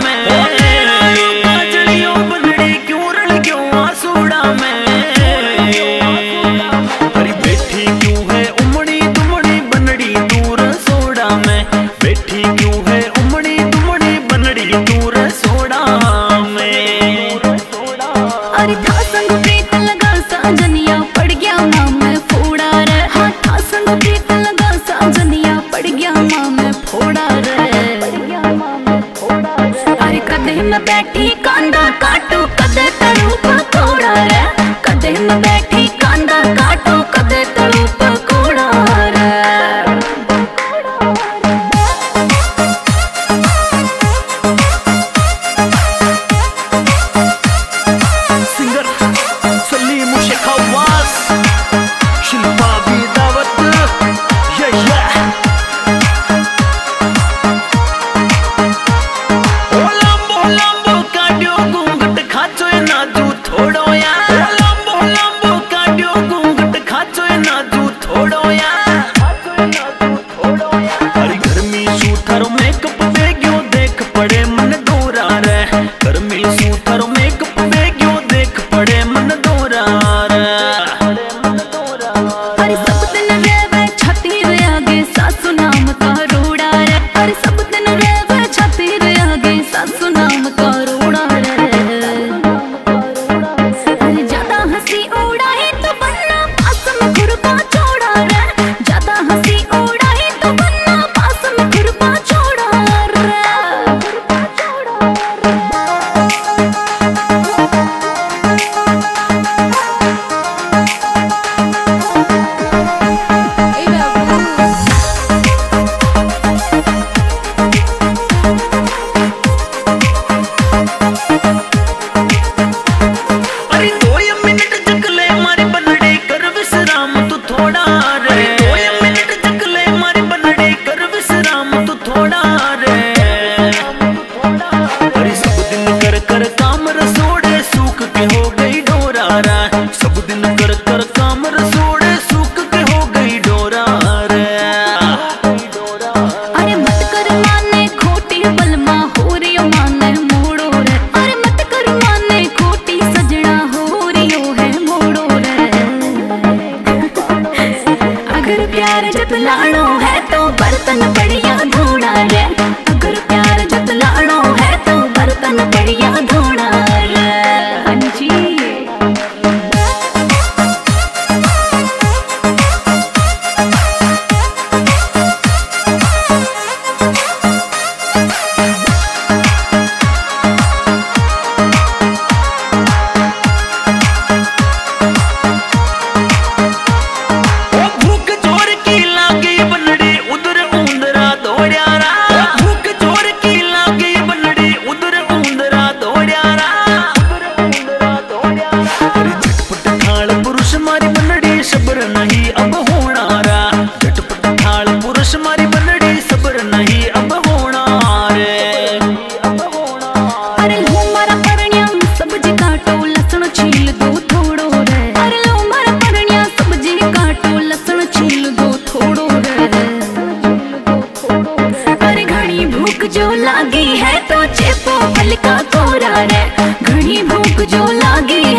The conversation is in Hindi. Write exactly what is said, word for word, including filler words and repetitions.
में, काजलियों बनड़ी क्यों रल क्यों आसूड़ा में। अरे बैठी क्यों है उमड़ी तुमड़ी बनड़ी तू रसोड़ा में, बैठी क्यों है उमड़ी तुमड़ी बनड़ी तू रसोड़ा में। अरे था संग प्रीत लगा साजनिया पड़ गया माँ में फोड़ा रे। हाँ था संग प्रीत लगा साजनिया पड़ गया माँ में फोड़ा रे। अरे कदे में बैठी कांदा काटो कदे तड़ू पकोड़ा रे, कदे में बैठी कांदा काटो कदे तड़ू पकोड़ा रे। जतलानो है तो बर्तन बढ़िया धोना रे, अगर प्यार जतलानो है तो बर्तन बढ़िया धोना रे। हाँ जी जो लागी है तो चेपो हल्का कोरा रे, घनी भूख जो लागी